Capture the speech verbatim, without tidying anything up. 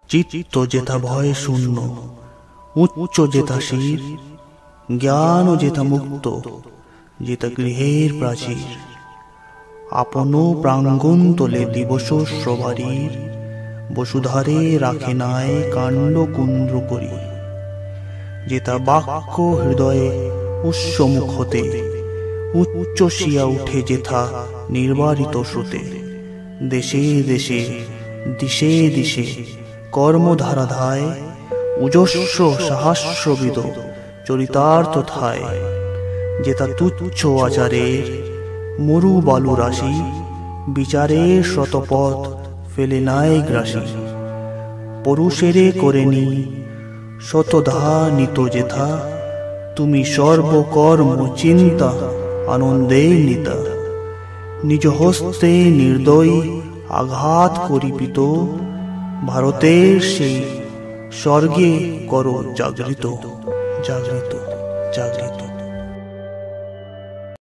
চিত্ত যেথা ভয় শূন্য, উচ্চ যেথা শির, জ্ঞান যেথা মুক্ত, যেথা গৃহের প্রাচীর। আপন প্রাঙ্গণ তোলে দিবস সবারীর, বসুধারে রাখে নাই কাণ্ড কুন্দ্র করি। যেথা বাক্য হৃদয়ে উৎসমুখ হতে, উচ্চশিয়া উঠে যেথা নির্বারিত শ্রুতে। দেশে দেশে দিশে দিশে কর্মধারা ধায়, উজস্র সহস্রবিদ চরিতার্থ থায়। যেথা তুচ্ছ আচারের মরু বালু রাশি, বিচারের শতপথ ফেলে নাই গ্রাসী। পরুষেরে করেনি শতধা নিত যেথা, তুমি সর্বকর্ম চিন্তা আনন্দে নিতা। নিজ হস্তে নির্দয়ী আঘাত করিপিত, ভারতের সেই স্বর্গে করো জাগৃত, জাগৃত, জাগৃত।